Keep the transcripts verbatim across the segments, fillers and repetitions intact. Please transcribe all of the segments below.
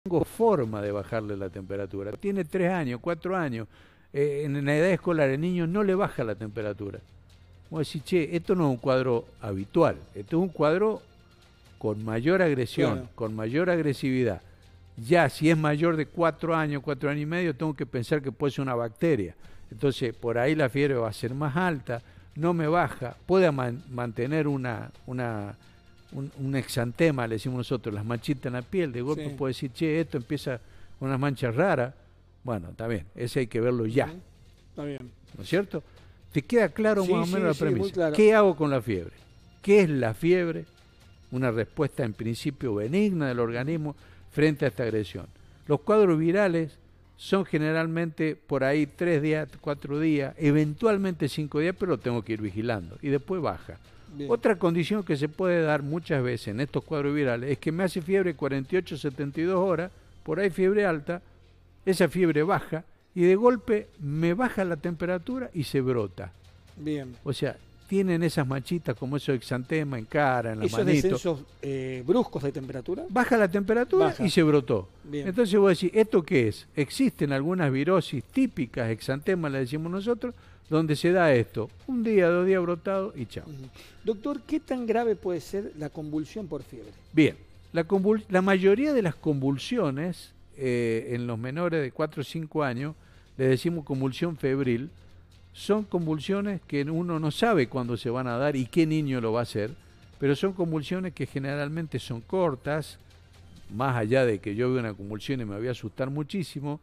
tengo forma de bajarle la temperatura. Tiene tres años, cuatro años, eh, en la edad escolar el niño no le baja la temperatura. Vos decís, che, esto no es un cuadro habitual, esto es un cuadro con mayor agresión, Claro. con mayor agresividad. Ya si es mayor de cuatro años, cuatro años y medio, tengo que pensar que puede ser una bacteria. Entonces, por ahí la fiebre va a ser más alta, no me baja, puede man mantener una, una, un, un exantema, le decimos nosotros, las manchitas en la piel, de golpe Sí. puede decir, che, esto empieza con unas manchas raras. Bueno, está bien, ese hay que verlo ya, Ujú. Está bien. ¿no es cierto? ¿Te queda claro Sí, más o sí, menos la sí, muy premisa? claro. ¿Qué hago con la fiebre? ¿Qué es la fiebre? Una respuesta en principio benigna del organismo frente a esta agresión. Los cuadros virales son generalmente por ahí tres días, cuatro días, eventualmente cinco días, pero lo tengo que ir vigilando y después baja. Bien. Otra condición que se puede dar muchas veces en estos cuadros virales es que me hace fiebre cuarenta y ocho, setenta y dos horas, por ahí fiebre alta, esa fiebre baja y de golpe me baja la temperatura y se brota. Bien. O sea, tienen esas manchitas como esos exantemas en cara, en la ¿Esos manito. descensos eh, bruscos de temperatura? Baja la temperatura Baja. y se brotó. Bien. Entonces vos decís, ¿esto qué es? Existen algunas virosis típicas, exantemas le decimos nosotros, donde se da esto. Un día, dos días brotado y chao. Ujú. Doctor, ¿qué tan grave puede ser la convulsión por fiebre? Bien, la, convul la mayoría de las convulsiones eh, en los menores de cuatro o cinco años, le decimos convulsión febril, son convulsiones que uno no sabe cuándo se van a dar y qué niño lo va a hacer, pero son convulsiones que generalmente son cortas, más allá de que yo vea una convulsión y me voy a asustar muchísimo.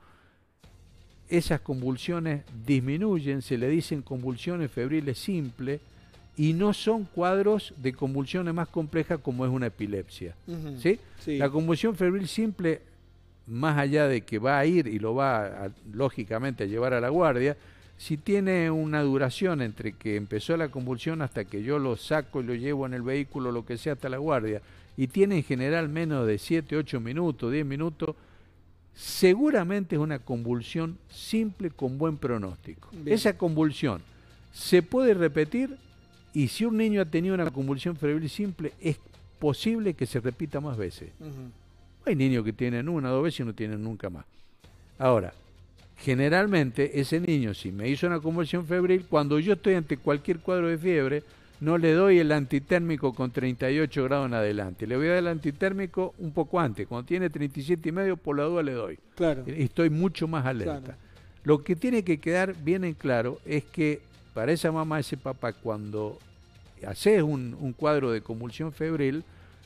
Esas convulsiones disminuyen, se le dicen convulsiones febriles simples y no son cuadros de convulsiones más complejas como es una epilepsia. Ujú. ¿Sí? Sí. La convulsión febril simple, más allá de que va a ir y lo va a, lógicamente a llevar a la guardia, si tiene una duración entre que empezó la convulsión hasta que yo lo saco y lo llevo en el vehículo, lo que sea, hasta la guardia, y tiene en general menos de siete, ocho minutos, diez minutos, seguramente es una convulsión simple con buen pronóstico. Bien. Esa convulsión se puede repetir y si un niño ha tenido una convulsión febril simple, es posible que se repita más veces. Ujú. Hay niños que tienen una, dos veces y no tienen nunca más. Ahora, generalmente ese niño, si me hizo una convulsión febril, cuando yo estoy ante cualquier cuadro de fiebre, no le doy el antitérmico con treinta y ocho grados en adelante. Le voy a dar el antitérmico un poco antes. Cuando tiene treinta y siete y medio, por la duda le doy. Claro. Y estoy mucho más alerta. Claro. Lo que tiene que quedar bien en claro es que para esa mamá, ese papá, cuando haces un, un cuadro de convulsión febril,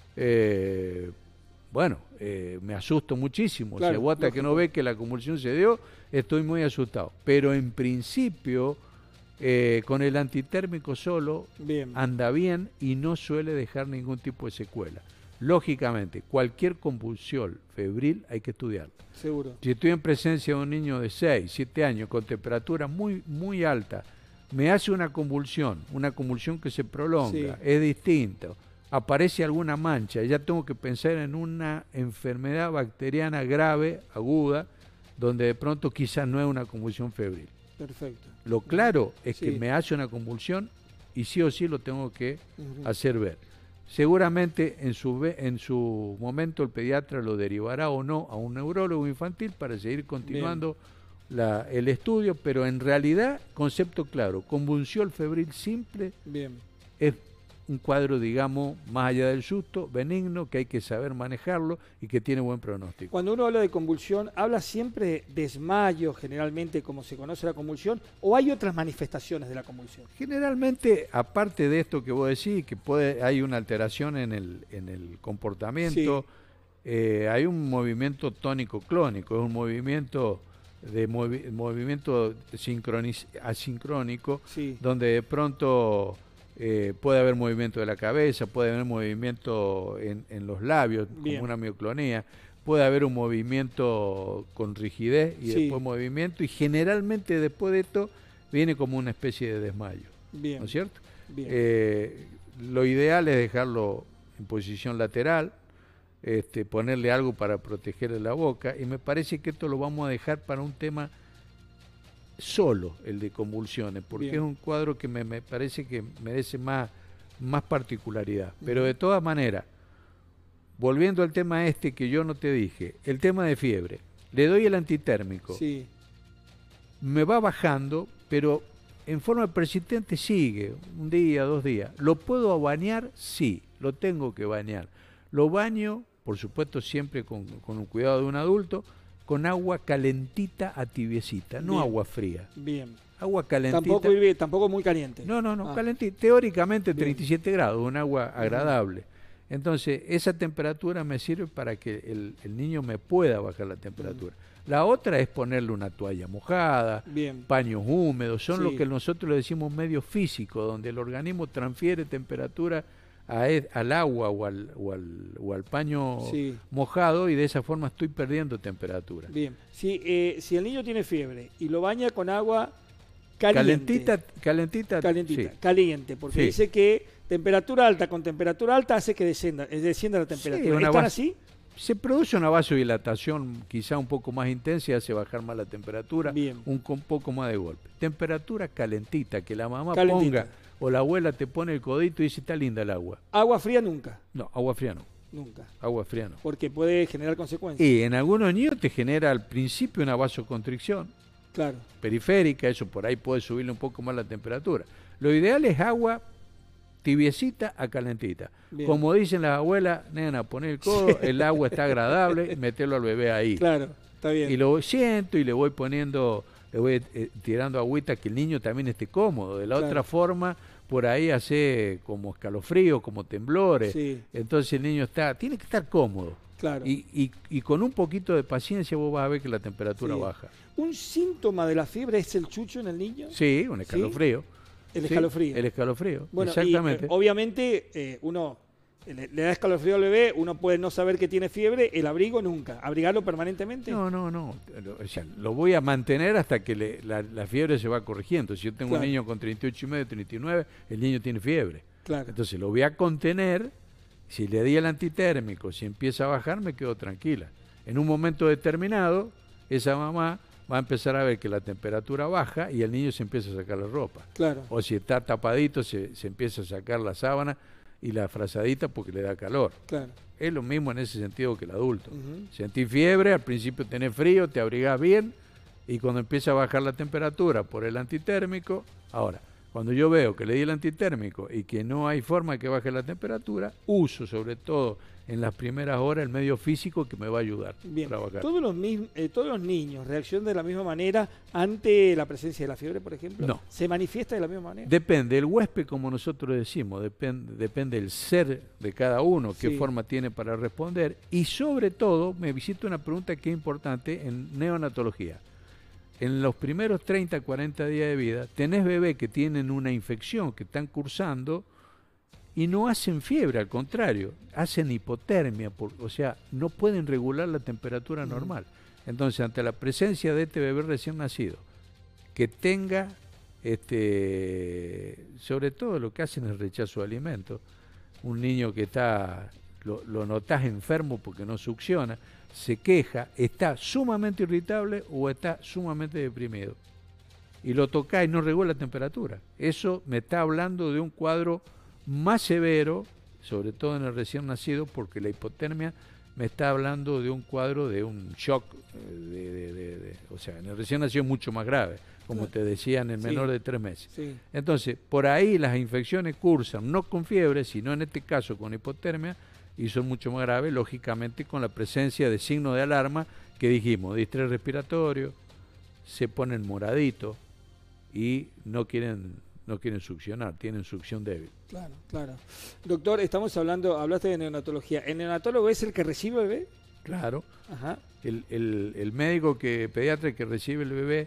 eh, bueno, eh, me asusto muchísimo. Claro, Si vos hasta que no lógico. ve que la convulsión se dio, estoy muy asustado. Pero en principio, eh, con el antitérmico solo, Bien. anda bien y no suele dejar ningún tipo de secuela. Lógicamente, cualquier convulsión febril hay que estudiarla. Seguro. Si estoy en presencia de un niño de seis, siete años con temperatura muy, muy alta, me hace una convulsión, una convulsión que se prolonga, Sí. es distinto, aparece alguna mancha, ya tengo que pensar en una enfermedad bacteriana grave, aguda, donde de pronto quizás no es una convulsión febril. Perfecto. Lo claro es Sí. que me hace una convulsión y sí o sí lo tengo que Ujú. hacer ver. Seguramente en su, ve- en su momento el pediatra lo derivará o no a un neurólogo infantil para seguir continuando la- el estudio, pero en realidad, concepto claro, convulsión febril simple Bien. es un cuadro, digamos, más allá del susto, benigno, que hay que saber manejarlo y que tiene buen pronóstico. Cuando uno habla de convulsión, ¿habla siempre de desmayo, generalmente como se conoce la convulsión, o hay otras manifestaciones de la convulsión? Generalmente, aparte de esto que vos decís, que puede, hay una alteración en el, en el comportamiento, eh, hay un movimiento tónico-clónico, es un movimiento de movi- movimiento sincroniz- asincrónico, Sí. donde de pronto eh, puede haber movimiento de la cabeza, puede haber movimiento en, en los labios, Bien. como una mioclonía, puede haber un movimiento con rigidez y Sí. después movimiento, y generalmente después de esto viene como una especie de desmayo, Bien. ¿no es cierto? Bien. Eh, lo ideal es dejarlo en posición lateral, este, ponerle algo para protegerle la boca, y me parece que esto lo vamos a dejar para un tema solo, el de convulsiones, porque Bien. es un cuadro que me, me parece que merece más, más particularidad. Pero Ujú. de todas maneras, volviendo al tema este que yo no te dije, el tema de fiebre, le doy el antitérmico, Sí. me va bajando, pero en forma persistente sigue, un día, dos días. ¿Lo puedo bañar? Sí, lo tengo que bañar. Lo baño, por supuesto, siempre con, con un cuidado de un adulto, con agua calentita a tibiecita, no Bien. agua fría. Bien. Agua calentita. Tampoco, hirvi- tampoco muy caliente. No, no, no, Ah. calentita. Teóricamente Bien. treinta y siete grados, un agua agradable. Entonces, esa temperatura me sirve para que el, el niño me pueda bajar la temperatura. La otra es ponerle una toalla mojada, Bien. paños húmedos, son Sí. lo que nosotros le decimos medio físico, donde el organismo transfiere temperatura a e- al agua o al, o al, o al paño Sí. mojado y de esa forma estoy perdiendo temperatura. Bien. Si, eh, si el niño tiene fiebre y lo baña con agua caliente, Calentita, calentita, calentita, sí. caliente, porque Sí. dice que temperatura alta con temperatura alta hace que descienda, eh, descienda la temperatura. una ¿Están base- así? Se produce una vasodilatación quizá un poco más intensa y hace bajar más la temperatura, Bien. un con poco más de golpe. Temperatura calentita, que la mamá Calentita. ponga o la abuela te pone el codito y dice está linda el agua. Agua fría nunca, No, agua fría no, nunca, agua fría no. porque puede generar consecuencias. Y en algunos niños te genera al principio una vasoconstricción Claro. periférica, eso por ahí puede subirle un poco más la temperatura. Lo ideal es agua tibiecita a calentita. Bien. Como dicen las abuelas, nena, poner el codo, el agua está agradable, metelo al bebé ahí. Claro, está bien. Y lo siento y le voy poniendo, le voy eh, tirando agüita que el niño también esté cómodo. De la Claro. otra forma, por ahí hace como escalofrío, como temblores. Sí. Entonces el niño está, tiene que estar cómodo. Claro. Y, y, y con un poquito de paciencia vos vas a ver que la temperatura Sí. baja. ¿Un síntoma de la fiebre es el chucho en el niño? Sí, un escalofrío. El Sí, escalofrío. El escalofrío, Bueno, exactamente. y, eh, obviamente eh, uno le, le da escalofrío al bebé, uno puede no saber que tiene fiebre, el abrigo nunca. ¿Abrigarlo permanentemente? No, no, no. Lo, o sea, lo voy a mantener hasta que le- la, la fiebre se va corrigiendo. Si yo tengo Claro. un niño con treinta y ocho y medio, treinta y nueve, el niño tiene fiebre. Claro. Entonces lo voy a contener. Si le di el antitérmico, si empieza a bajar, me quedo tranquila. En un momento determinado, esa mamá va a empezar a ver que la temperatura baja y el niño se empieza a sacar la ropa. Claro. O si está tapadito, se, se empieza a sacar la sábana y la frazadita porque le da calor. Claro. Es lo mismo en ese sentido que el adulto. Ujú. Sentís fiebre, al principio tenés frío, te abrigás bien y cuando empieza a bajar la temperatura por el antitérmico, ahora, cuando yo veo que le di el antitérmico y que no hay forma que baje la temperatura, uso sobre todo en las primeras horas el medio físico que me va a ayudar Bien. para bajar. ¿Todos los, mis- eh, ¿Todos los niños reaccionan de la misma manera ante la presencia de la fiebre, por ejemplo? No. ¿Se manifiesta de la misma manera? Depende, el huésped, como nosotros decimos, depende, depende del ser de cada uno, qué Sí. forma tiene para responder. Y sobre todo, me visita una pregunta que es importante en neonatología. En los primeros treinta, cuarenta días de vida, tenés bebés que tienen una infección, que están cursando y no hacen fiebre, al contrario, hacen hipotermia, por- o sea, no pueden regular la temperatura normal. Entonces, ante la presencia de este bebé recién nacido, que tenga, este, sobre todo lo que hacen es rechazo de alimentos, un niño que está, lo, lo notás enfermo porque no succiona, se queja, está sumamente irritable o está sumamente deprimido. Y lo tocás y no regula la temperatura. Eso me está hablando de un cuadro más severo, sobre todo en el recién nacido, porque la hipotermia me está hablando de un cuadro de un shock, eh, de, de- de- de- o sea, en el recién nacido es mucho más grave, como te decía, en el Sí. menor de tres meses. Sí. Entonces, por ahí las infecciones cursan, no con fiebre, sino en este caso con hipotermia, y son mucho más graves, lógicamente, con la presencia de signos de alarma que dijimos, distrés respiratorio, se ponen moraditos y no quieren, no quieren succionar, tienen succión débil. Claro, claro. Doctor, estamos hablando, hablaste de neonatología. ¿El neonatólogo es el que recibe el bebé? Claro, Ajá. el, el- el médico que, pediatra que recibe el bebé,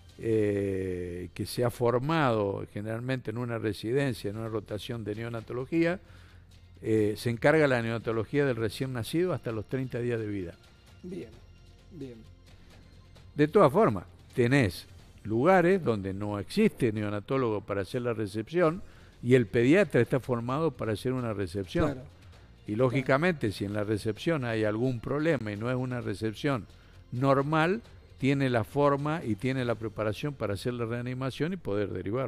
eh, que se ha formado generalmente en una residencia, en una rotación de neonatología, eh, se encarga de la neonatología del recién nacido hasta los treinta días de vida. Bien, bien. De todas formas, tenés lugares donde no existe neonatólogo para hacer la recepción y el pediatra está formado para hacer una recepción. Claro. Y lógicamente, si en la recepción hay algún problema y no es una recepción normal, tiene la forma y tiene la preparación para hacer la reanimación y poder derivarlo.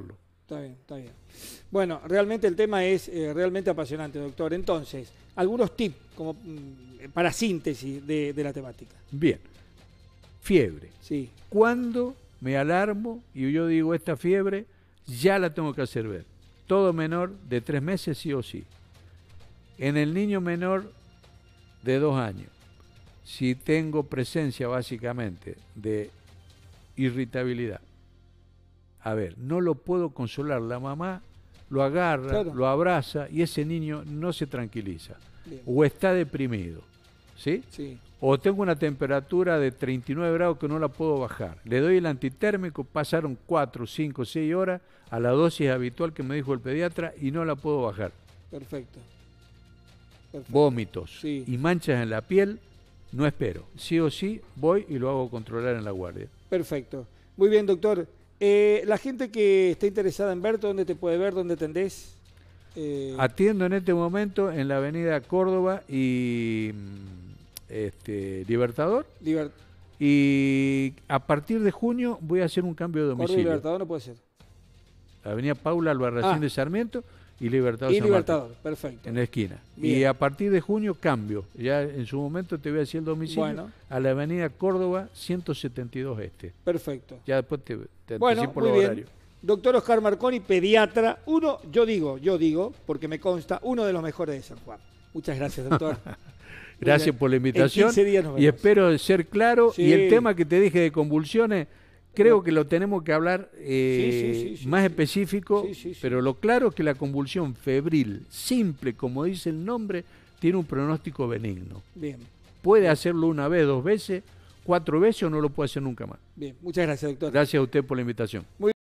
Está bien, está bien. Bueno, realmente el tema es eh, realmente apasionante, doctor. Entonces, algunos tips como mm, para síntesis de, de la temática. Bien. Fiebre. Sí. Cuando me alarmo y yo digo esta fiebre, ya la tengo que hacer ver. Todo menor de tres meses sí o sí. En el niño menor de dos años, si tengo presencia básicamente de irritabilidad, a ver, no lo puedo consolar, la mamá lo agarra, Claro. lo abraza y ese niño no se tranquiliza Bien. o está deprimido, ¿sí? Sí. O tengo una temperatura de treinta y nueve grados que no la puedo bajar. Le doy el antitérmico, pasaron cuatro, cinco, seis horas a la dosis habitual que me dijo el pediatra y no la puedo bajar. Perfecto. Perfecto. Vómitos Sí. y manchas en la piel, no espero. Sí o sí voy y lo hago controlar en la guardia. Perfecto. Muy bien, doctor. Eh, la gente que está interesada en verte, ¿dónde te puede ver? ¿Dónde atendés? Eh, Atiendo en este momento en la avenida Córdoba y mm, este, Libertador. Liber- Y a partir de junio voy a hacer un cambio de Córdoba y domicilio. Libertador no puede ser. Avenida Paula Albarracín Ah. de Sarmiento y Libertador Y San Libertador, Martín, perfecto. en la esquina. Bien. Y a partir de junio cambio. Ya en su momento te voy a decir el domicilio Bueno. a la avenida Córdoba ciento setenta y dos Este. Perfecto. Ya después te, te Bueno, anticipo muy los bien. horarios. Doctor Oscar Marconi, pediatra, uno, yo digo, yo digo, porque me consta, uno de los mejores de San Juan. Muchas gracias, doctor. Gracias bien. por la En invitación quince días nos y vemos. espero ser claro. Sí. Y el tema que te dije de convulsiones, creo que lo tenemos que hablar eh, Sí, sí, sí, sí, más sí. específico, Sí, sí, sí. pero lo claro es que la convulsión febril, simple, como dice el nombre, tiene un pronóstico benigno. Bien, Puede hacerlo una vez, dos veces, cuatro veces o no lo puede hacer nunca más. bien. Muchas gracias, doctor. Gracias a usted por la invitación. Muy